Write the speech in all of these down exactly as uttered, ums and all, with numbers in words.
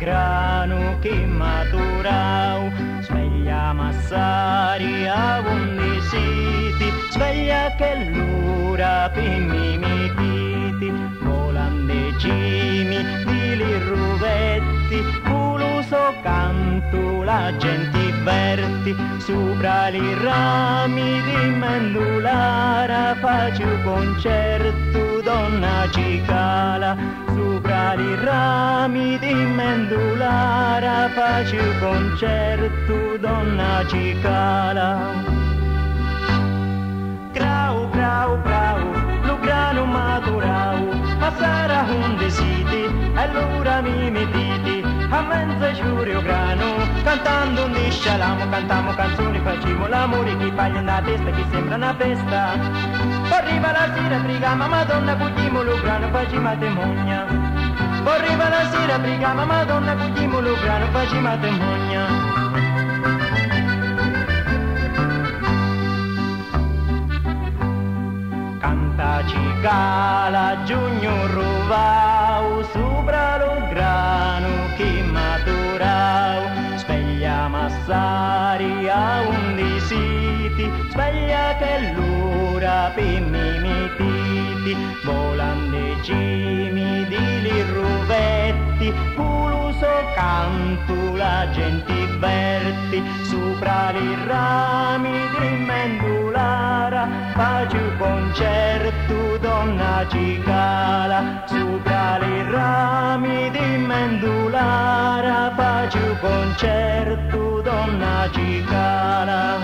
grano che maturau, sveglia massari a undi siti, sveglia che l'ura pimmi mi piti, volande cimi di li ruvetti, culuso canto la gente verti, sopra li rami di mendulara faccio concerto donna cicala, sopra li rami di mendulara faccio concerto donna cicala. Grau, grau, grau, lo grano maturau, ma sarà un desiti, allora mi mettiti, a mezzo giurio grano, cantando un discialamo, cantiamo canzoni, facciamo l'amore, chi paglia una testa, chi sembra una festa. Arriva la sera, brigama, madonna, cucchiamo lo grano, facciamo temogna. Arriva la sera, brigama, madonna, cucchiamo lo grano, facciamo temogna. Canta cicala, giugno rovau, sopra lo grano che maturau, sveglia massari a undi siti, sveglia che l'ora per mi mititi, volande cimi di li ruvetti, puluso canto la gente verti, sopra li rami di mendulara, faccio concerto donna cicala, sopra li rami di mendulara, faccio concerto donna cicala.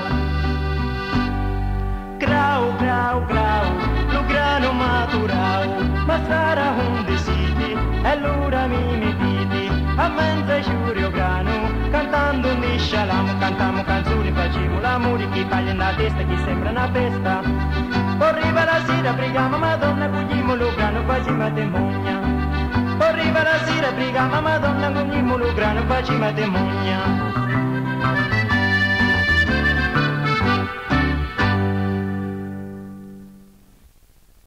Grau, grau, grau, lo grano maturau, ma sarà un desiti, e allora mi mettiti, a mezzo giurio grano, cantando un discialamo, cantiamo canzoni, facciamo l'amore, chi paglia una testa, chi sembra una festa. Arriva la sera, brigama, madonna, cucchiamo lo grano, facciamo temogna. Arriva la sera, brigama, madonna, cucchiamo lo grano, facciamo temogna.